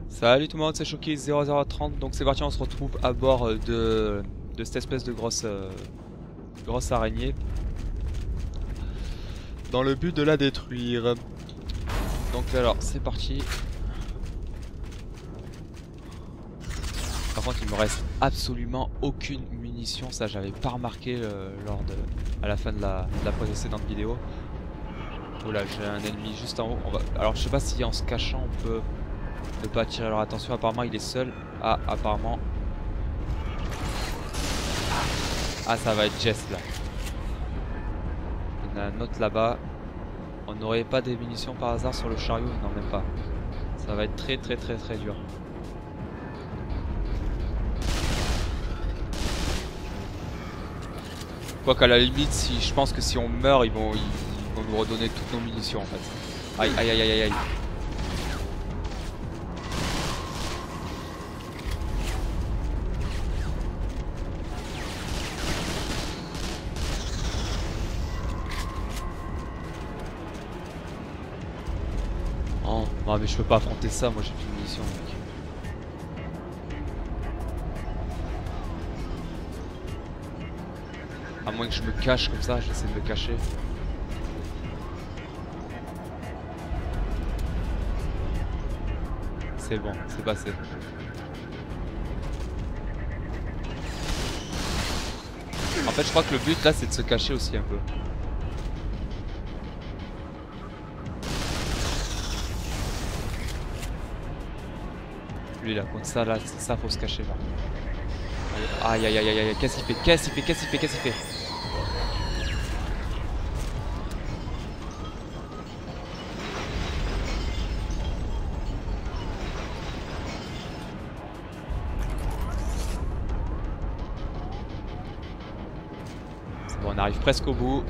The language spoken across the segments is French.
Salut tout le monde, c'est Shoki0030, donc c'est parti, on se retrouve à bord de cette espèce de grosse araignée dans le but de la détruire. Donc alors, c'est parti. Par contre, il me reste absolument aucune munition, ça j'avais pas remarqué à la fin de la précédente vidéo. Oula, j'ai un ennemi juste en haut. Alors je sais pas si en se cachant on peut ne pas attirer leur attention, apparemment il est seul. Ah, apparemment. Ah, ça va être Jess là. Il y en a un autre là-bas. On n'aurait pas des munitions par hasard sur le chariot? Non, même pas. Ça va être très dur. Quoi qu'à la limite, si je pense que si on meurt, ils vont nous redonner toutes nos munitions en fait. Aïe aïe aïe aïe aïe. Oh, non mais je peux pas affronter ça, moi j'ai plus de munitions mec. À moins que je me cache comme ça, j'essaie de me cacher. C'est bon, c'est passé. En fait je crois que le but là c'est de se cacher aussi un peu. Lui là, contre ça là, ça faut se cacher là. Aïe aïe aïe aïe aïe, qu'est-ce qu'il fait? Qu'est-ce qu'il fait? Qu'est-ce qu'il fait? Qu'est-ce qu'il fait? C'est bon, on arrive presque au bout.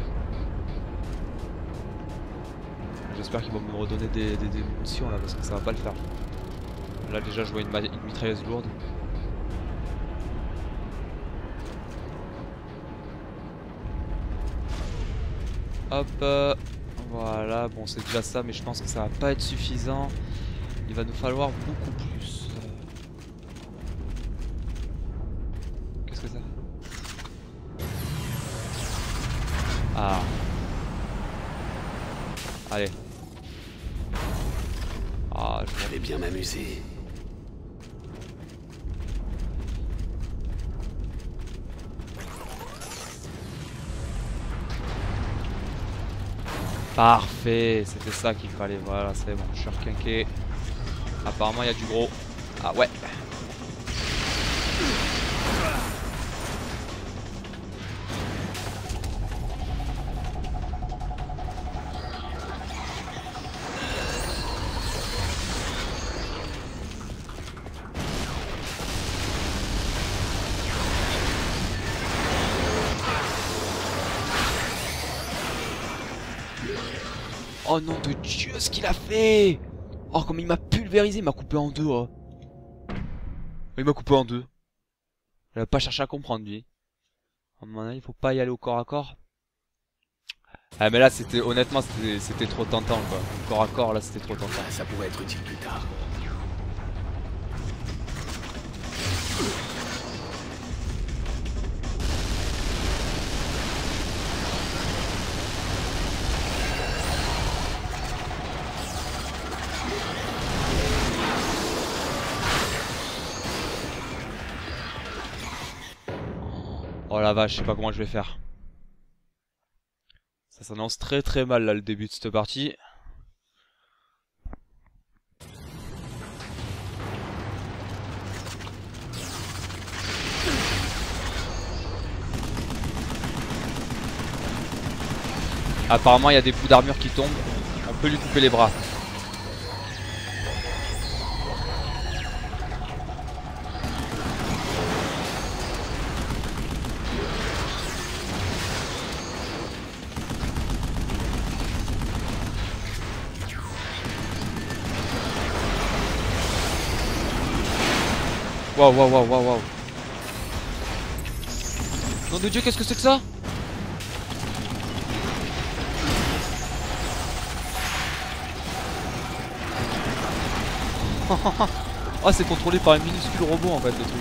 J'espère qu'ils vont me redonner des munitions là parce que ça va pas le faire. Là déjà je vois une mitrailleuse lourde. Hop, voilà, bon c'est déjà ça mais je pense que ça va pas être suffisant. Il va nous falloir beaucoup plus. Qu'est-ce que c'est? Ah. Allez. Ah, je vais bien m'amuser. Parfait, c'était ça qu'il fallait, voilà c'est bon, je suis requinqué. Apparemment il y a du gros. Ah ouais. Oh nom de Dieu, ce qu'il a fait! Oh, comme il m'a pulvérisé, il m'a coupé en deux. Oh. Il m'a coupé en deux. Il va pas cherché à comprendre, lui. À mon avis, il faut pas y aller au corps à corps. Ah, mais là, c'était honnêtement, c'était trop tentant, quoi. Au corps à corps, là, c'était trop tentant. Ça pourrait être utile plus tard. Oh la vache, je sais pas comment je vais faire. Ça s'annonce très mal là le début de cette partie. Apparemment il y a des bouts d'armure qui tombent. On peut lui couper les bras. Waouh, waouh, waouh, waouh, waouh. Nom de Dieu, qu'est-ce que c'est que ça? Oh, c'est contrôlé par un minuscule robot en fait le truc.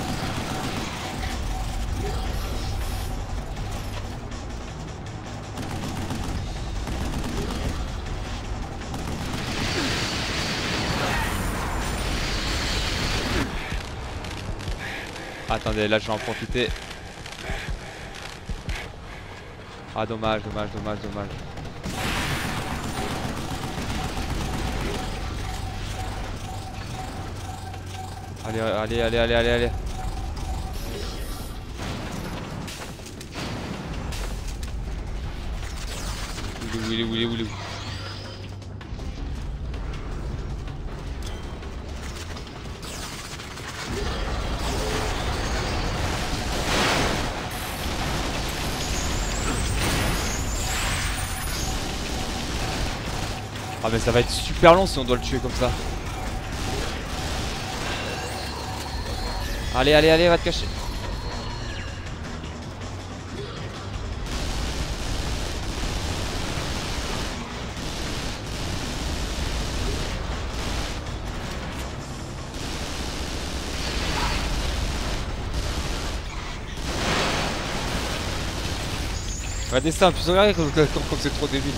Attendez, là je vais en profiter. Ah dommage, dommage, dommage, dommage. Allez, allez, allez, allez, allez, allez. Où il est, où il est, où il est, où il est. Ah mais ça va être super long si on doit le tuer comme ça. Allez, allez, allez, va te cacher. Regardez ça, puis regardez comme c'est trop débile.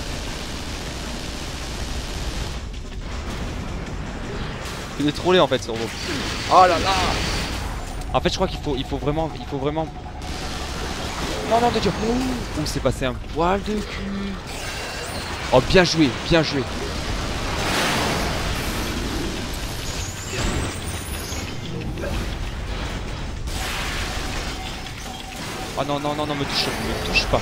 Il est trollé en fait ce robot. Oh là là. En fait je crois qu'il faut vraiment. Non non de Dieu. Ouh, c'est passé un poil de cul. Oh bien joué, bien joué. Oh non non non non me touche pas.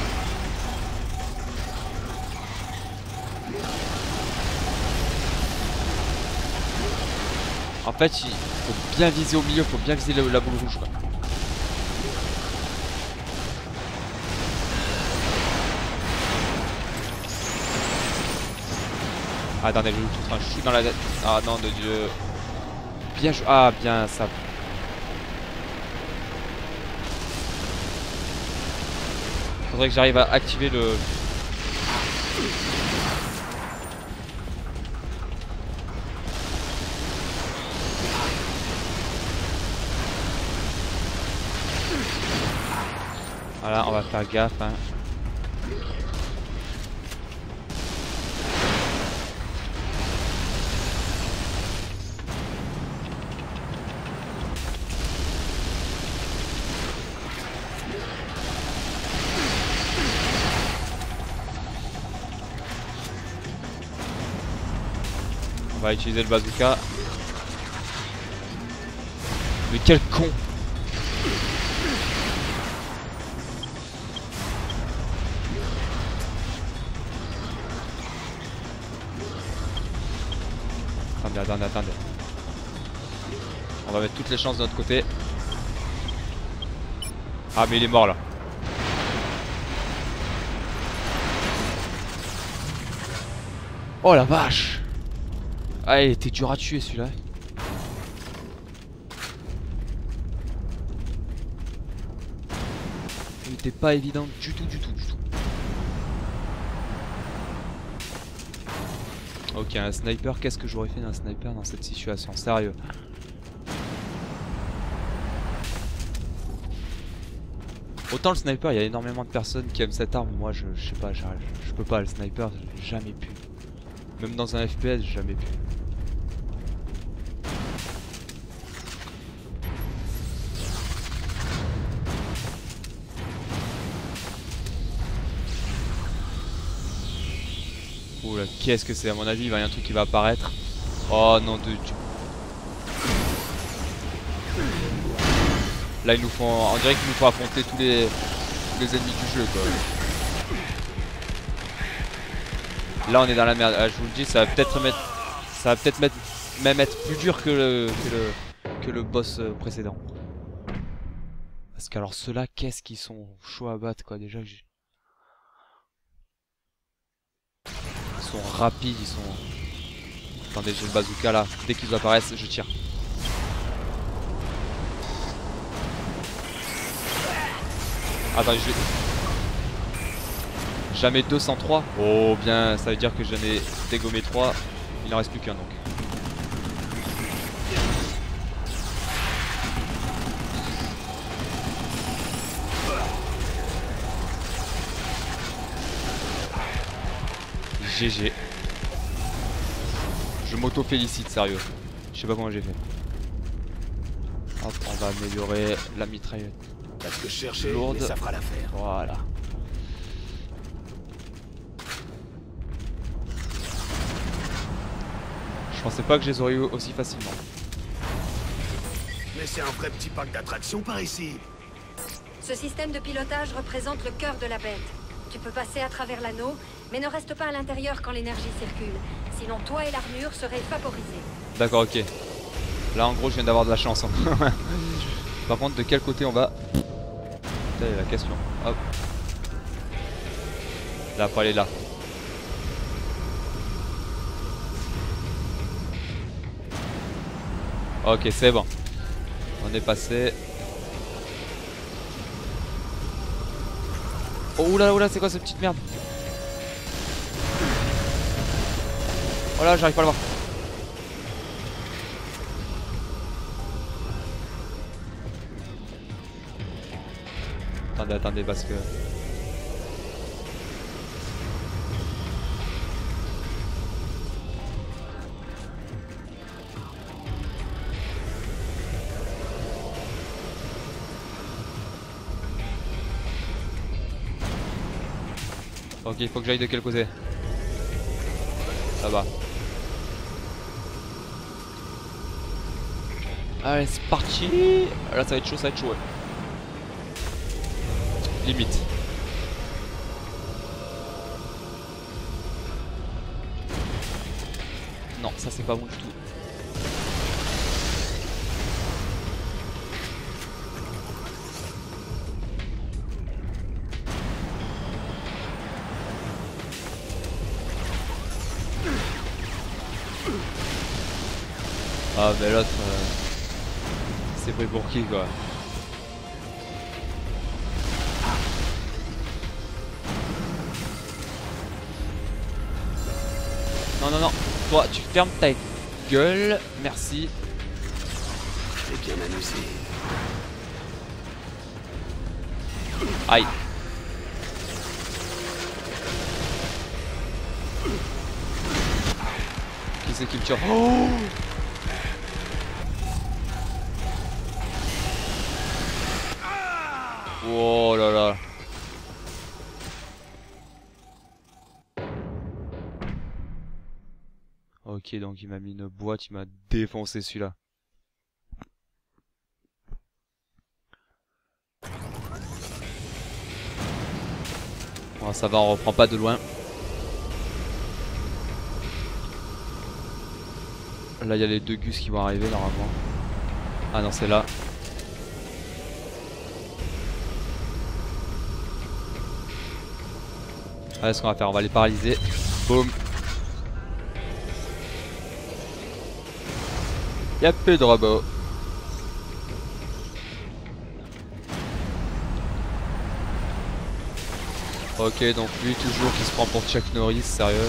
En fait il faut bien viser au milieu, faut bien viser la boule rouge quoi. Ah attendez, je vais vous foutre un chou dans la tête. Ah non de Dieu. Bien joué. Ah bien ça. Faudrait que j'arrive à activer le... Voilà, on va faire gaffe hein. On va utiliser le bazooka. Mais quel con! Attendez, attendez, attendez. On va mettre toutes les chances de notre côté. Ah mais il est mort là. Oh la vache! Ah il était dur à tuer celui-là. Il était pas évident du tout, du tout, du tout. Ok, un sniper, qu'est-ce que j'aurais fait d'un sniper dans cette situation? Sérieux. Autant le sniper, il y a énormément de personnes qui aiment cette arme. Moi, je sais pas, je peux pas. Le sniper, j'ai jamais pu. Même dans un FPS, j'ai jamais pu. Oh là, qu'est-ce que c'est? À mon avis, il va y avoir un truc qui va apparaître. Oh non, de Dieu. Là, ils nous font. On dirait qu'il nous faut affronter tous les ennemis du jeu, quoi. Là, on est dans la merde. Ah, je vous le dis, ça va peut-être mettre. Ça va peut-être même être plus dur que le boss précédent. Parce qu'alors, ceux-là, qu'est-ce qu'ils sont chauds à battre, quoi. Déjà, ils sont rapides, ils sont. Attendez, j'ai le bazooka là. Dès qu'ils apparaissent, je tire. Attendez, je vais... Jamais 203. Oh bien, ça veut dire que j'en ai dégommé 3. Il n'en reste plus qu'un donc. GG. Je m'auto-félicite, sérieux. Je sais pas comment j'ai fait. Hop, on va améliorer la mitraillette. T'as ce que je cherchais, Lourde. mais ça fera l'affaire. Voilà. Je pensais pas que je les aurais eu aussi facilement. Mais c'est un vrai petit parc d'attractions par ici. Ce système de pilotage représente le cœur de la bête. Tu peux passer à travers l'anneau, mais ne reste pas à l'intérieur quand l'énergie circule. Sinon, toi et l'armure seraient favorisés. D'accord, ok. Là, en gros, je viens d'avoir de la chance. Hein. Par contre, de quel côté on va? Putain, la question. Hop. Là, faut aller là. Ok, c'est bon. On est passé. Oh oula, c'est quoi cette petite merde? Oh là, j'arrive pas à le voir. Attendez, parce que... Ok, il faut que j'aille de quel côté? Là-bas. Allez, c'est parti. Là, ça va être chaud, ouais. Limite. Non, ça c'est pas bon du tout. Ah mais l'autre c'est pris pour qui quoi? Non, toi tu fermes ta gueule, merci. Je vais bien m'amuser. Aïe. Qui c'est qui me tire? Oh là là. Ok, donc il m'a mis une boîte, il m'a défoncé celui-là. Bon, ça va, on reprend pas de loin. Là, il y a les deux gus qui vont arriver normalement. Ah non, c'est là. Allez, ce qu'on va faire, on va les paralyser. Boum. Y'a plus de robots. Ok, donc lui toujours qui se prend pour Chuck Norris, sérieux.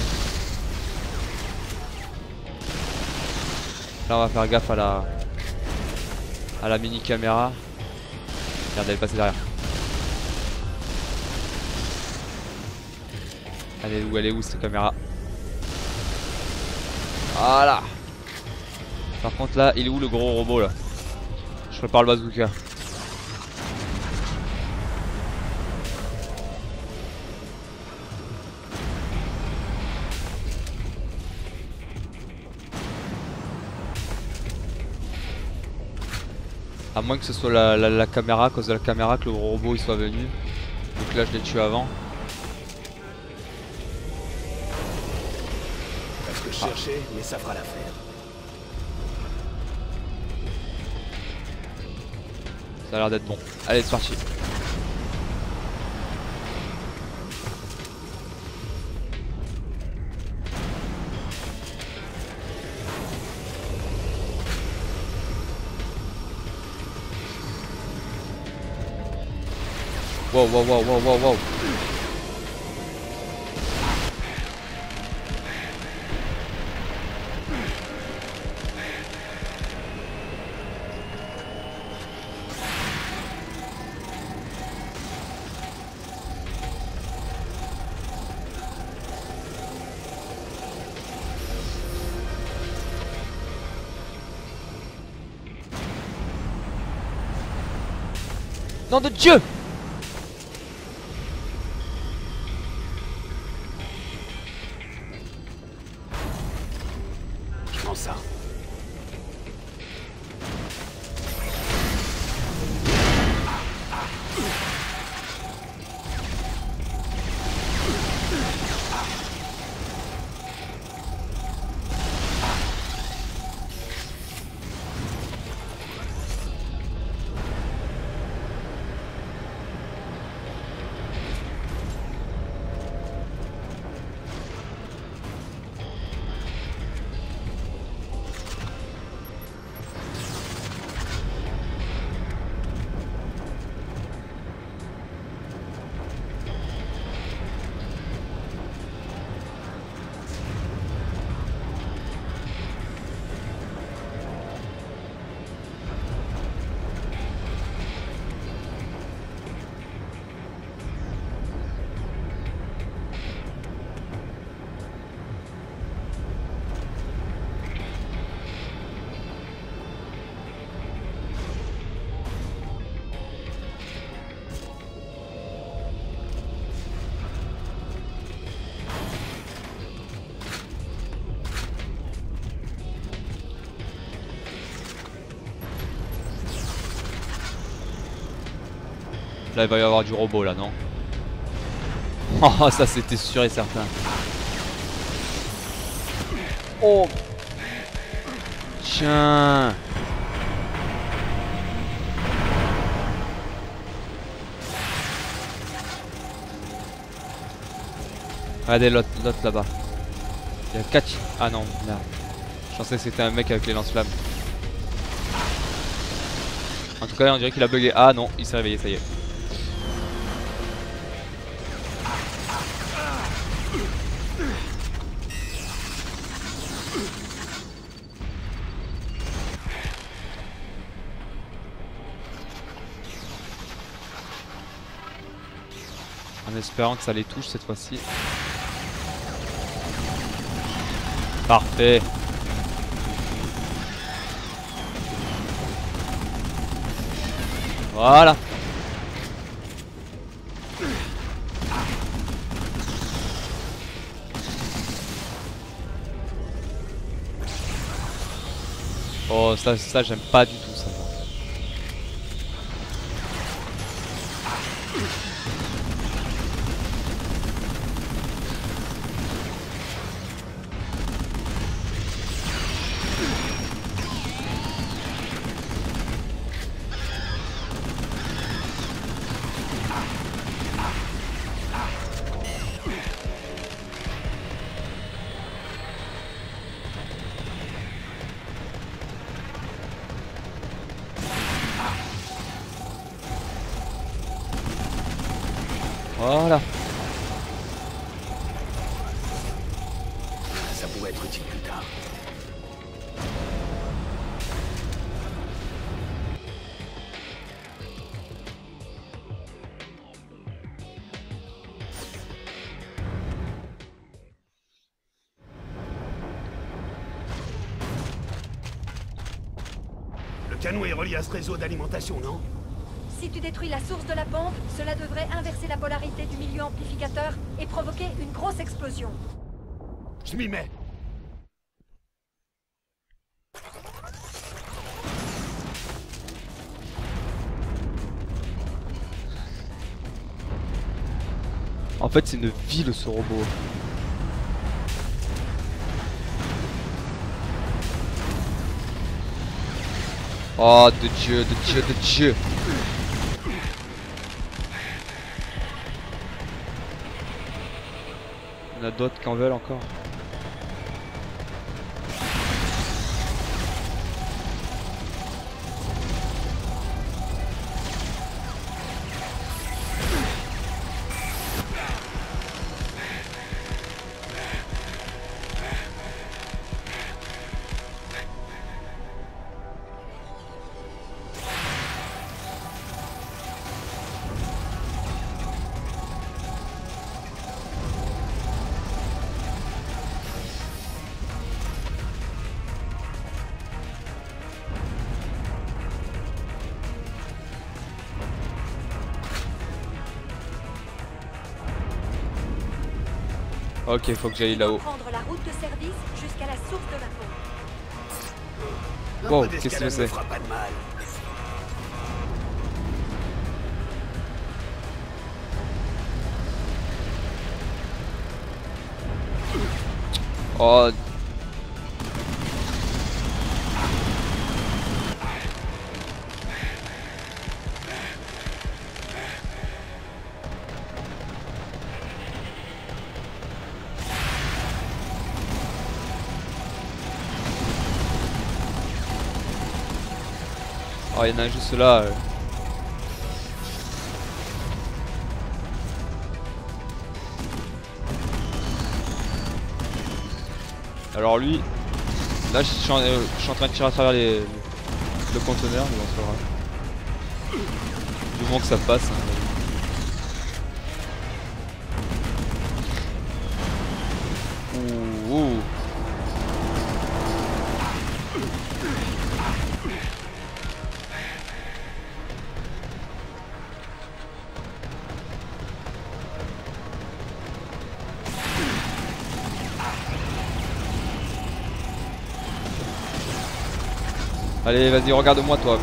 Là on va faire gaffe à la mini caméra. Regarde, elle est passée derrière. Elle est où cette caméra? Voilà. Par contre là, il est où le gros robot là? Je prépare le bazooka. À moins que ce soit la caméra, à cause de la caméra que le gros robot il soit venu. Donc là je l'ai tué avant. Parce que je cherchais, mais ça fera l'affaire. Ça a l'air d'être bon. Allez, c'est parti. Wow. Nom de Dieu! Je prends ça. Là il va y avoir du robot là, non? Oh ça c'était sûr et certain. Oh tiens. Regardez l'autre là-bas. Il y a 4... Ah non, merde. Je pensais que c'était un mec avec les lance-flammes. En tout cas on dirait qu'il a bugué. Ah non, il s'est réveillé, ça y est. En espérant que ça les touche cette fois-ci. Parfait. Voilà. Oh ça j'aime pas du tout ça. Voilà. Ça pourrait être utile plus tard. Le canon est relié à ce réseau d'alimentation, non? Si tu détruis la source de la pompe, cela devrait inverser la polarité du milieu amplificateur et provoquer une grosse explosion. Je m'y mets. En fait c'est une ville ce robot. Oh de Dieu, de Dieu, de Dieu. Il y en a d'autres qui en veulent encore. Ok, faut que j'aille là-haut. Prendre la route de service jusqu'à la source de la faune. Wow, Un peu qu'est-ce que d'escalade c'est? ne fera pas de mal. Oh. Oh, il y en a un juste là. Alors lui, là je suis en train de tirer à travers le conteneur, mais bon, c'est pas grave. Du moment que ça passe. Hein. Ouh, ouh. Allez, vas-y, regarde-moi toi.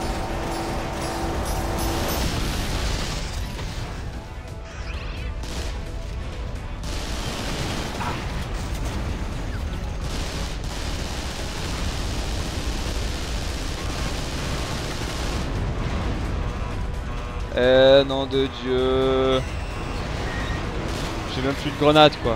Nom de Dieu. J'ai même plus de grenades quoi.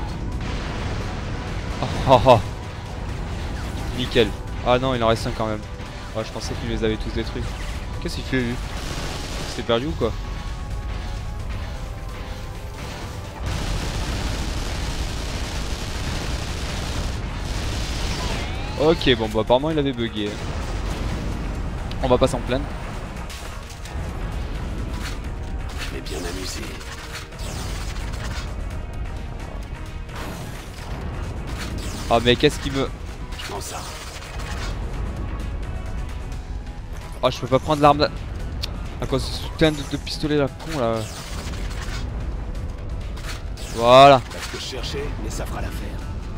Oh, oh, oh. Nickel. Ah non, il en reste un quand même. Ah, je pensais qu'il les avait tous détruits. Qu'est-ce qu'il fait lui? Il s'est perdu ou quoi? Ok, bon bah apparemment il avait bugué. On va pas s'en plaindre. Je l'ai bien amusé. Ah mais qu'est-ce qui me... Je prends ça. Oh, je peux pas prendre l'arme là. À cause de ce putain de pistolet là, con là. Voilà. Pas ce que je cherchais, mais ça fera l'affaire.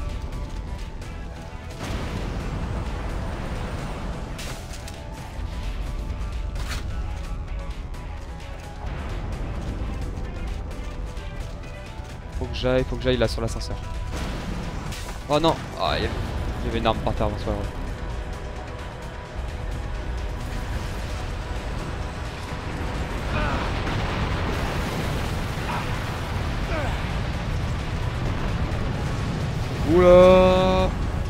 Faut que j'aille là sur l'ascenseur. Oh non. Ah, il y avait une arme par terre, bon, c'est pas grave. Oula!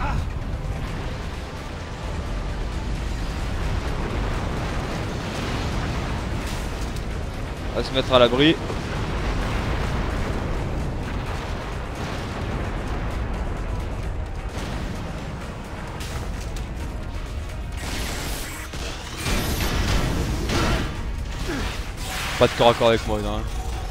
On va se mettre à l'abri. Pas de corps à corps avec moi, non.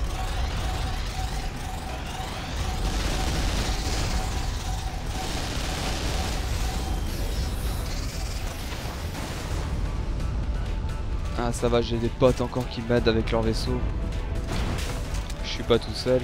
Ah ça va, j'ai des potes encore qui m'aident avec leur vaisseau. Je suis pas tout seul.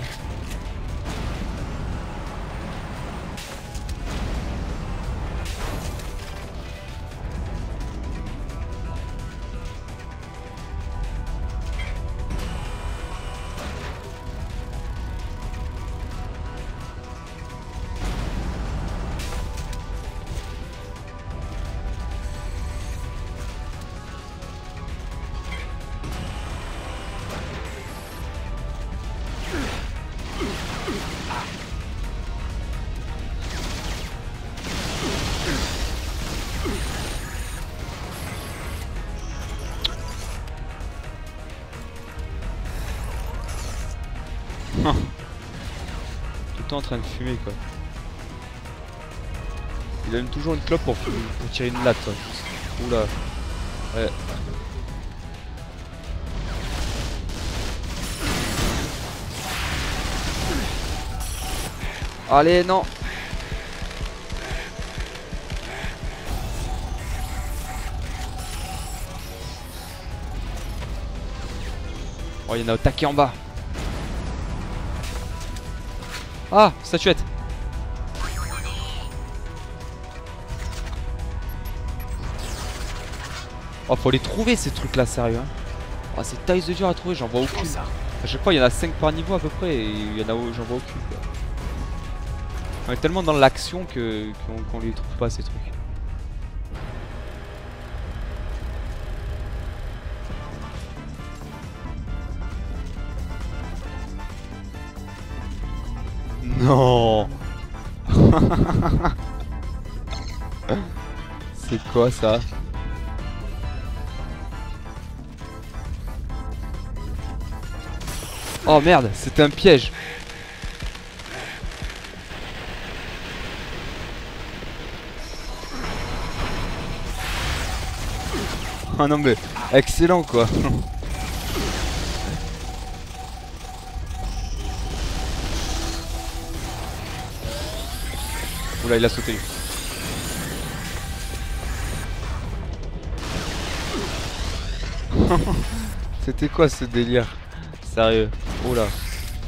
Tout le temps en train de fumer quoi. Il allume toujours une clope pour tirer une latte quoi. Oula. Ouais. Allez non. Oh il y en a au taquet en bas. Ah, statuette. Oh, faut les trouver ces trucs là, sérieux. Hein. Oh, c'est taille de dur à trouver, j'en vois aucune. À chaque fois, il y en a 5 par niveau à peu près et il y en a, j'en vois aucune. Quoi. On est tellement dans l'action qu'on les trouve pas ces trucs. Non. C'est quoi ça? Oh merde, c'était un piège. Oh non mais, excellent quoi. Oula, il a sauté. C'était quoi ce délire? Sérieux. Oh là.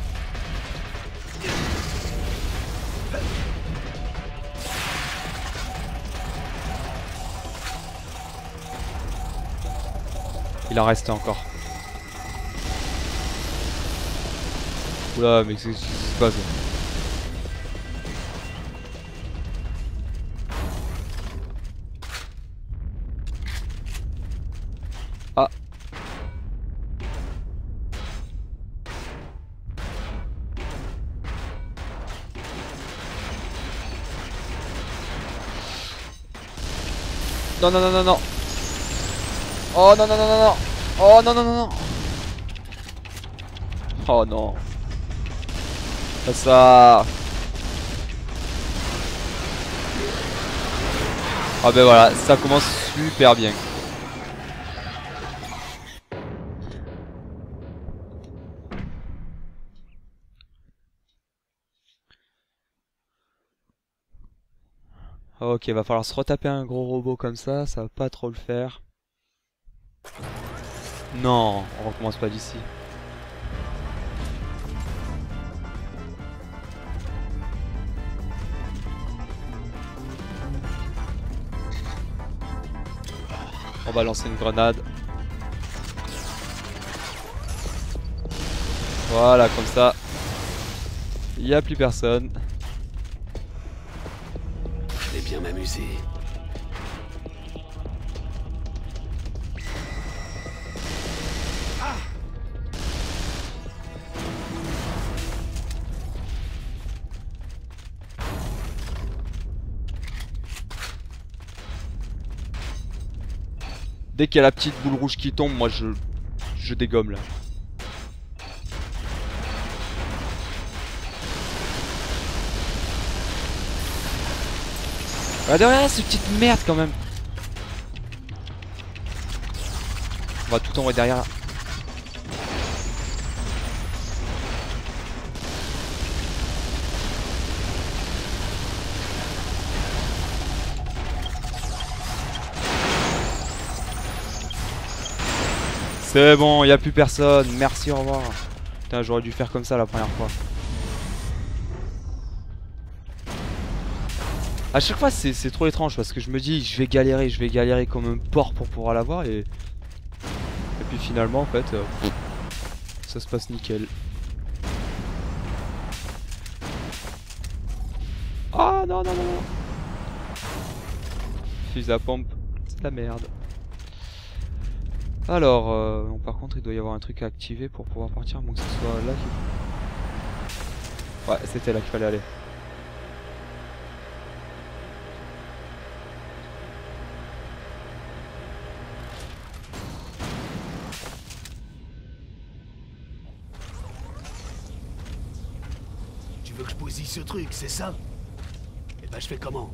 Il en reste encore. Oula, mais qu'est-ce qui se passe? Ah. Non non non non non. Oh non non non non non. Oh non non non non. Oh non. Pas ça. Ah ben voilà, ça commence super bien. Ok, va falloir se retaper un gros robot comme ça va pas trop le faire. Non, on recommence pas d'ici. On va lancer une grenade. Voilà, comme ça. Il n'y a plus personne. Je vais bien m'amuser. Dès qu'il y a la petite boule rouge qui tombe, moi je dégomme là. Ah derrière cette petite merde quand même. On va tout envoyer derrière. C'est bon, il n'y a plus personne. Merci, au revoir. Putain, j'aurais dû faire comme ça la première fois. A chaque fois c'est trop étrange parce que je me dis je vais galérer comme un porc pour pouvoir l'avoir et puis finalement en fait ça se passe nickel. Ah non non non non. Fusil à pompe, c'est de la merde. Alors bon, par contre il doit y avoir un truc à activer pour pouvoir partir, donc que ce soit là qu'il... Ouais, c'était là qu'il fallait aller. Tu veux que je bousille ce truc, c'est ça? Eh ben je fais comment?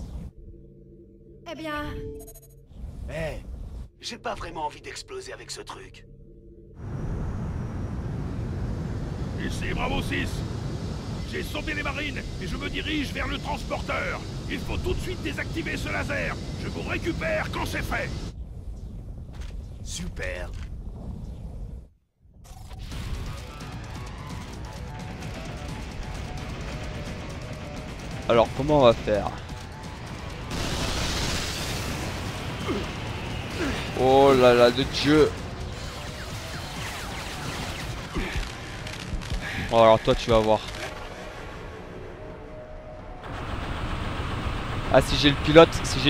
Eh bien... Eh, j'ai pas vraiment envie d'exploser avec ce truc. Ici Bravo 6. J'ai sauvé les marines et je me dirige vers le transporteur. Il faut tout de suite désactiver ce laser. Je vous récupère quand c'est fait. Super. Alors comment on va faire? Oh là là de Dieu. Oh alors toi tu vas voir. Ah si j'ai le pilote,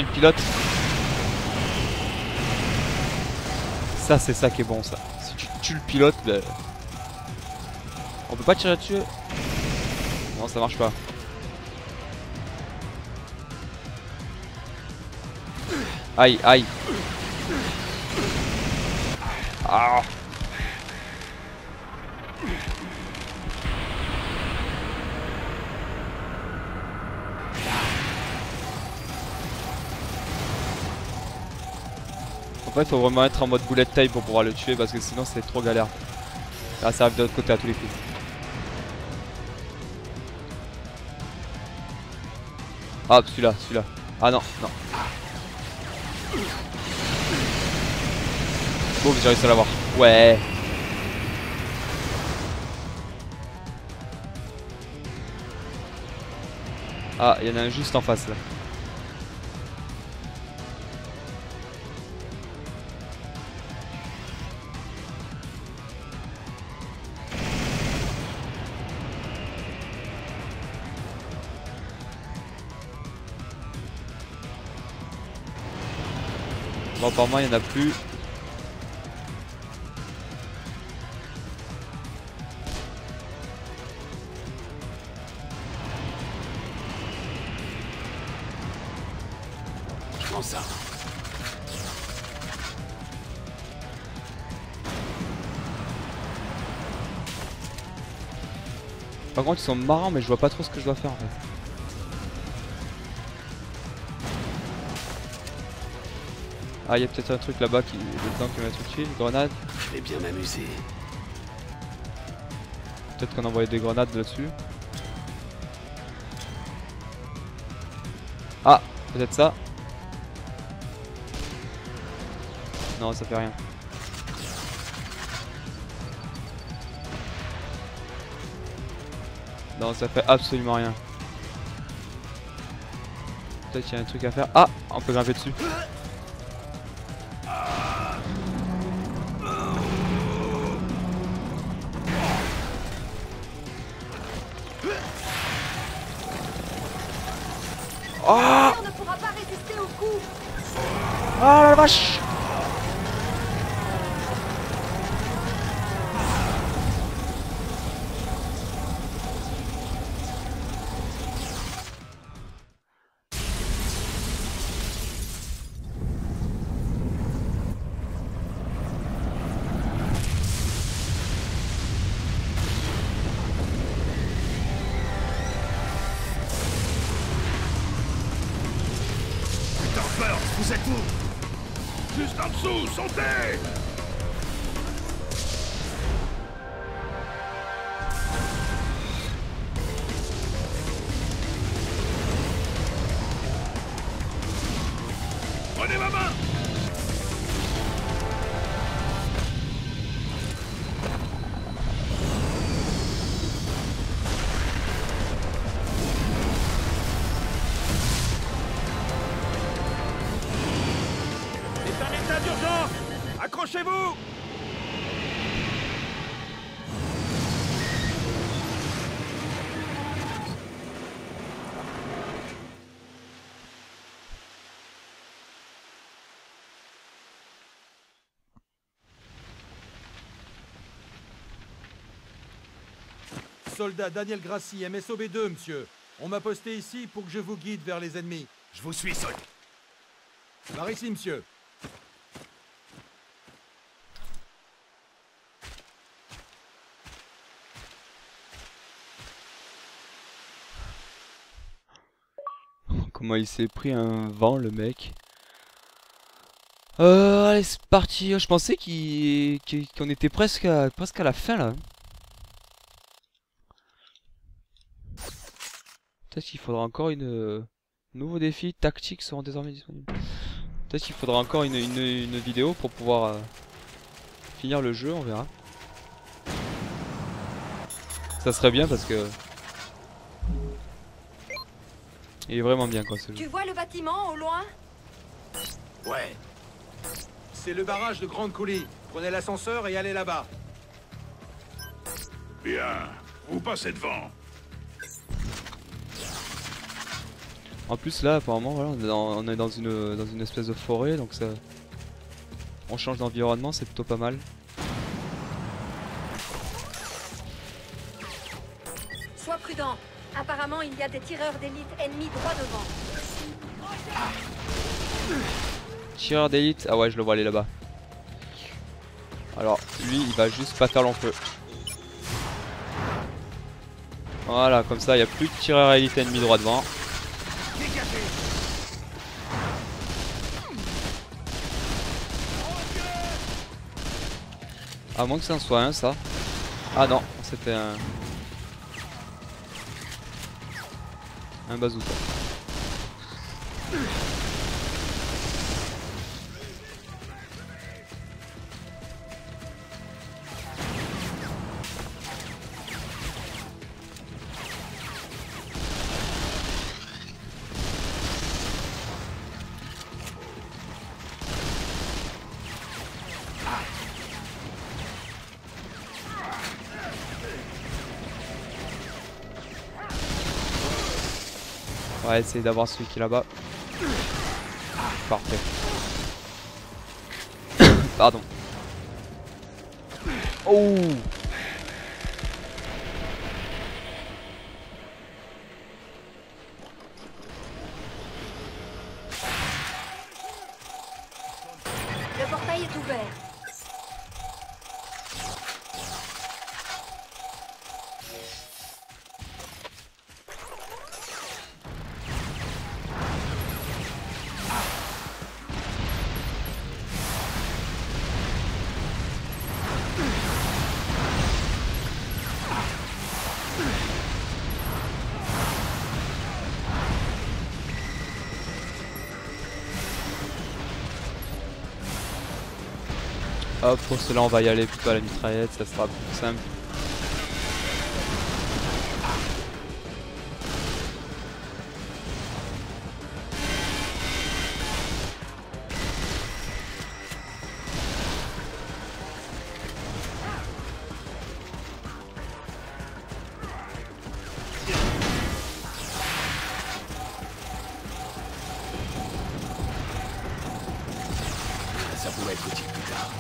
ça c'est ça qui est bon ça. Si tu tues le pilote, ben... On peut pas tirer dessus. Non ça marche pas. Aïe aïe. Ah. En fait, faut vraiment être en mode bullet time pour pouvoir le tuer parce que sinon c'est trop galère. Là, ça arrive de l'autre côté à tous les coups. Ah, celui-là. Ah non, non. Bon, j'ai réussi à l'avoir. Ouais. Ah, il y en a un juste en face là. Bon, apparemment il n'y en a plus. Je prends ça. Par contre ils sont marrants mais je vois pas trop ce que je dois faire en fait. Ah il y a peut-être un truc là-bas qui le temps qui m'a tout tué, une grenade. Je vais bien m'amuser. Peut-être qu'on envoyait des grenades là-dessus. Ah peut-être ça. Non ça fait rien. Non ça fait absolument rien. Peut-être qu'il y a un truc à faire. Ah on peut grimper dessus. Oh On ne pourra pas résister au coup. oh la vache. Torpeur, vous êtes où? Juste en dessous, sautez! Prenez ma main! C'est un état d'urgence! Accrochez-vous! Soldat Daniel Grassi, MSOB2, monsieur. On m'a posté ici pour que je vous guide vers les ennemis. Je vous suis, Sol. Par ici, monsieur. Comment il s'est pris un vent le mec. Allez c'est parti. Je pensais qu'on était presque à la fin là. Peut-être qu'il faudra encore une nouveau défi tactique seront désormais disponibles. Peut-être qu'il faudra encore une vidéo pour pouvoir finir le jeu, on verra. Ça serait bien parce que Il est vraiment bien quoi ce Tu jeu. vois le bâtiment au loin? Ouais. C'est le barrage de Grande Coulee. Prenez l'ascenseur et allez là-bas. Bien. Vous passez devant. En plus là apparemment voilà, on est dans une espèce de forêt donc ça. On change d'environnement, c'est plutôt pas mal. Sois prudent. Apparemment, il y a des tireurs d'élite ennemis droit devant. Tireur d'élite, ah ouais je le vois aller là-bas. Alors lui il va juste pas faire long feu. Voilà comme ça il n'y a plus de tireur élite ennemi droit devant. À moins que ça en soit un ça. Ah non c'était un bazooka. On va essayer d'avoir celui qui est là-bas. Parfait. Pardon. Oh. Le portail est ouvert. Hop, pour cela on va y aller plutôt à la mitraillette, ça sera plus simple. Ça pourrait être utile plus tard.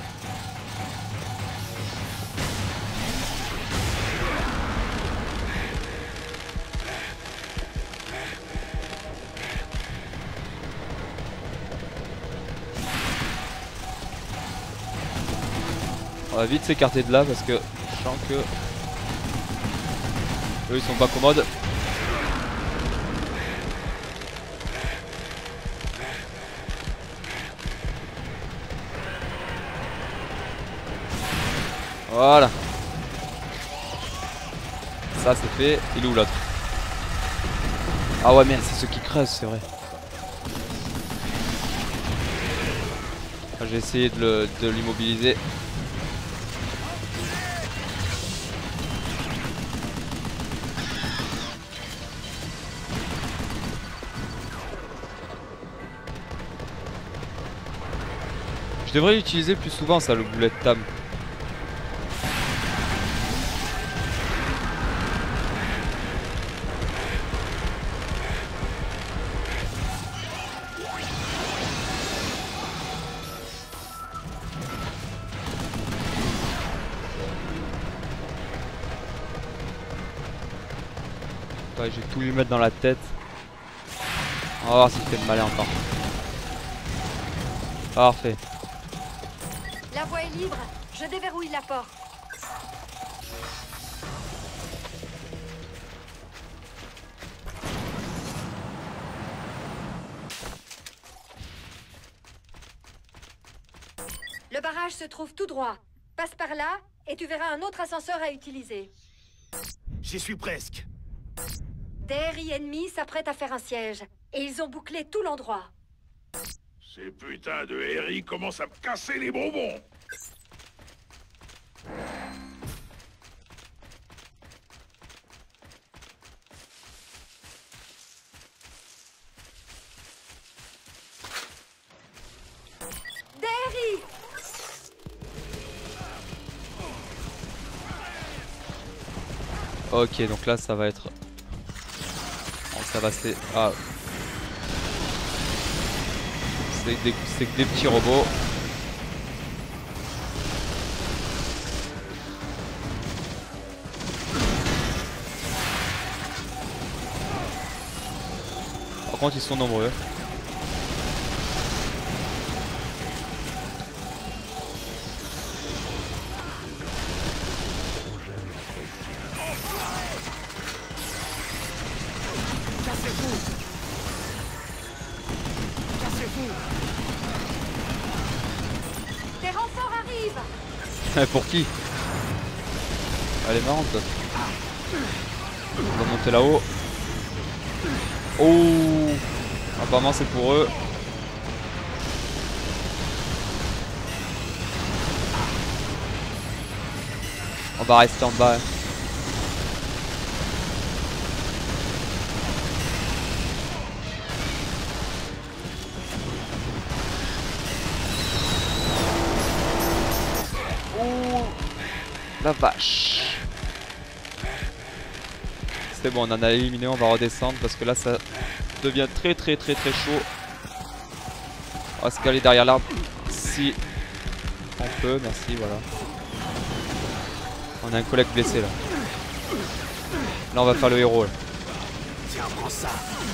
On va vite s'écarter de là parce que je sens que eux ils sont pas commodes. Voilà. Ça c'est fait. Il est où l'autre? Ah ouais merde, c'est ceux qui creusent, c'est vrai. J'ai essayé de l'immobiliser. Je devrais l'utiliser plus souvent ça, le boulet de Tam. Ouais, j'ai tout lui mettre dans la tête. On va voir s'il fait le malin encore. Parfait. La voie est libre. Je déverrouille la porte. Le barrage se trouve tout droit. Passe par là et tu verras un autre ascenseur à utiliser. J'y suis presque. Des RI ennemis s'apprêtent à faire un siège. Et ils ont bouclé tout l'endroit. Ces putains de héris commencent à me casser les bonbons. Jerry! Ok, donc là ça va être... Oh, ça va c'est... Ah. C'est que des petits robots. Par contre ils sont nombreux. Des renforts arrivent! Pour qui? Elle est marrante quoi. On va monter là-haut. Oh, apparemment c'est pour eux. On va rester en bas. Oh, la vache. C'est bon, on en a éliminé, on va redescendre parce que là ça devient très chaud. On va se caler derrière l'arbre si on peut, merci, voilà. On a un collègue blessé là. Là on va faire le héros là. Tiens, prends ça.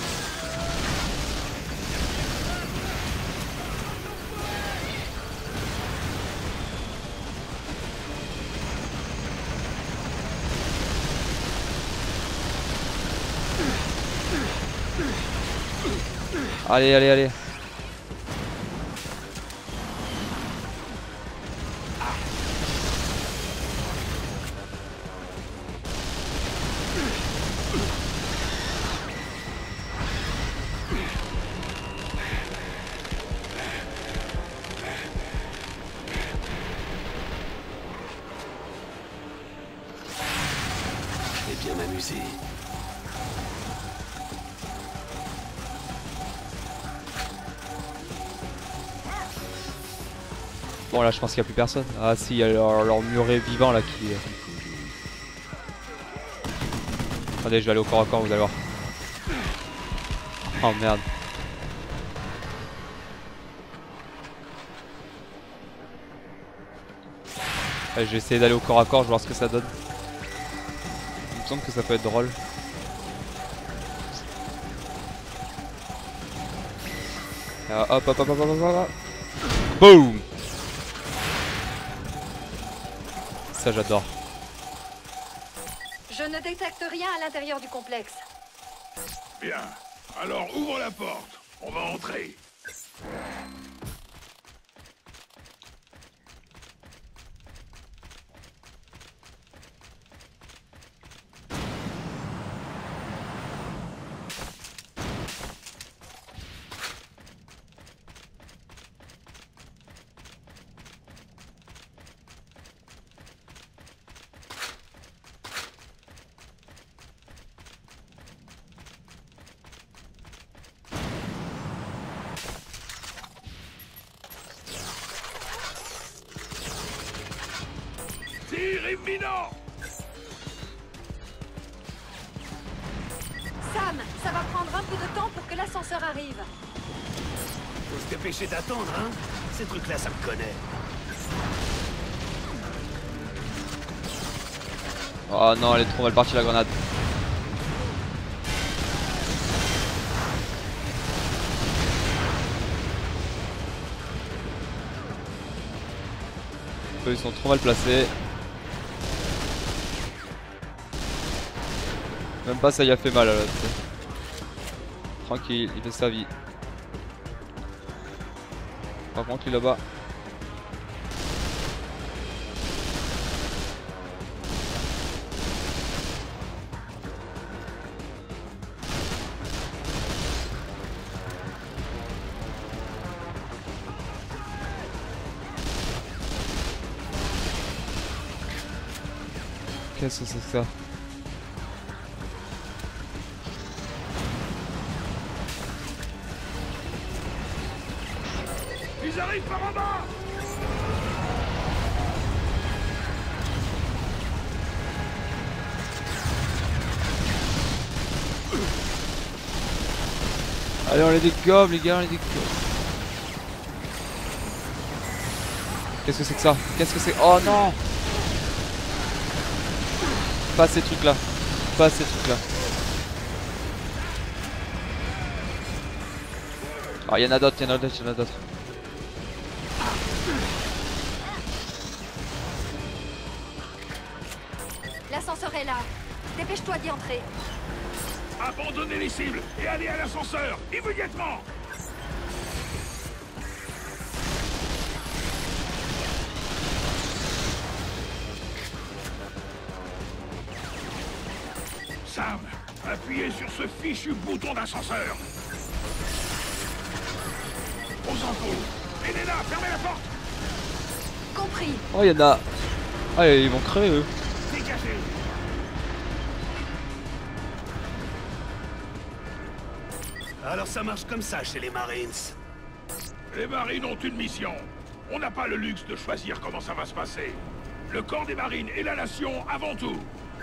Allez, allez, allez. Je vais bien m'amuser. Bon là je pense qu'il n'y a plus personne. Ah si, il y a leur muret vivant là qui... Attendez, je vais aller au corps à corps, vous allez voir. Oh merde. Allez, je vais essayer d'aller au corps à corps, je vais voir ce que ça donne. Il me semble que ça peut être drôle. Hop hop hop hop hop hop hop. Boum. Ça j'adore. Je ne détecte rien à l'intérieur du complexe. Bien. Alors ouvre la porte. On va entrer. Tir imminent. Sam, ça va prendre un peu de temps pour que l'ascenseur arrive. Faut se dépêcher d'attendre, hein. Ces trucs-là, ça me connaît. Oh non, elle est trop mal partie la grenade. Eux ils sont trop mal placés. Même pas ça y a fait mal à l'autre. Tranquille, il fait sa vie. Par contre lui là-bas. Qu'est-ce que c'est que ça? Ils arrivent. arrive par en bas. Allez, on les dégomme, les gars, on les dégomme. Qu'est-ce que c'est que ça? Qu'est-ce que c'est? Oh non! Pas ces trucs là. Pas ces trucs là. Ah, il y en a d'autres, il y en a d'autres, il y en a d'autres. L'ascenseur est là. Dépêche-toi d'y entrer. Abandonnez les cibles et allez à l'ascenseur, immédiatement. Sam, appuyez sur ce fichu bouton d'ascenseur. On s'en fout. Elena, fermez la porte. Compris. Oh, il y en a. Ah, ils vont crever eux. Dégagez. Alors ça marche comme ça chez les Marines. Les Marines ont une mission. On n'a pas le luxe de choisir comment ça va se passer. Le corps des Marines et la nation avant tout.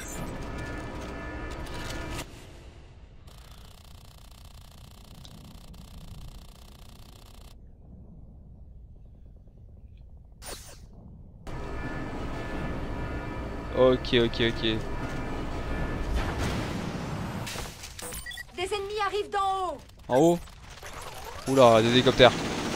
Ok. Des ennemis arrivent d'en haut. En haut. Oula, des hélicoptères.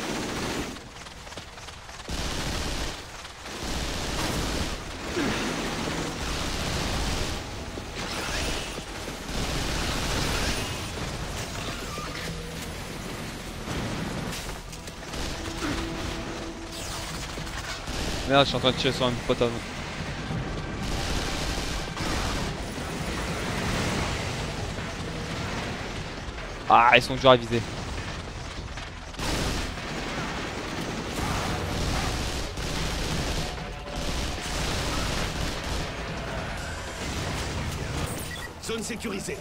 Merde, je suis en train de tirer sur un pote à nous. Ah, ils sont durs à viser. Zone sécurisée.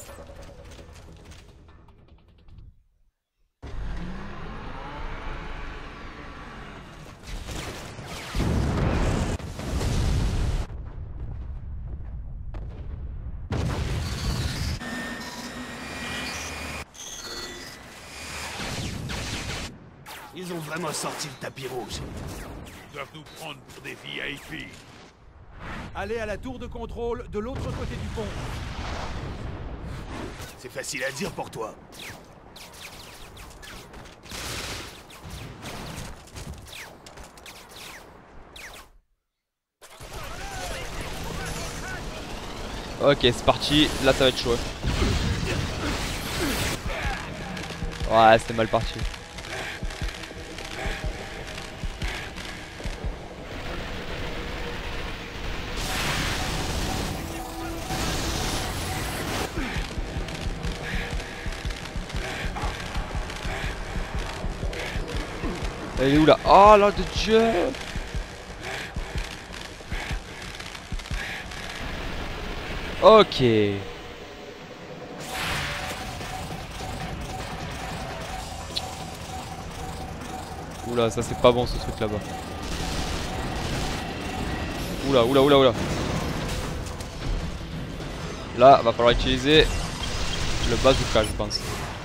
Ils ont vraiment sorti le tapis rouge. Ils doivent nous prendre pour des VIP. Allez à la tour de contrôle de l'autre côté du pont. C'est facile à dire pour toi. Ok, c'est parti. Là, ça va être chaud. Ouais, c'était mal parti. Elle est où là? Oh là de Dieu! Ok. Oula, ça c'est pas bon ce truc là-bas. Oula. Là, va falloir utiliser le bazooka, je pense.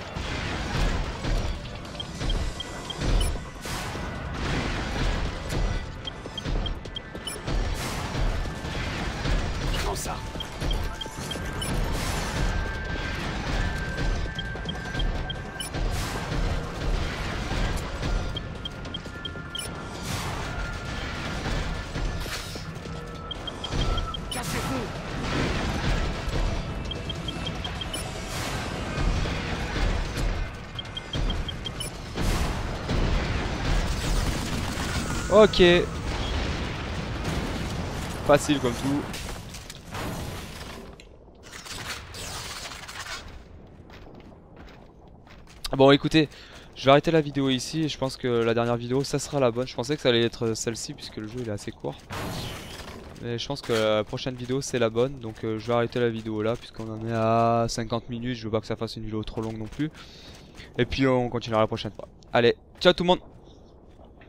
Prends ça. Cassez-vous. Ok. Facile comme tout. Bon écoutez, je vais arrêter la vidéo ici et je pense que la dernière vidéo ça sera la bonne. Je pensais que ça allait être celle-ci puisque le jeu il est assez court. Mais je pense que la prochaine vidéo c'est la bonne. Donc je vais arrêter la vidéo là puisqu'on en est à 50 minutes. Je veux pas que ça fasse une vidéo trop longue non plus. Et puis on continuera la prochaine fois. Allez, ciao tout le monde!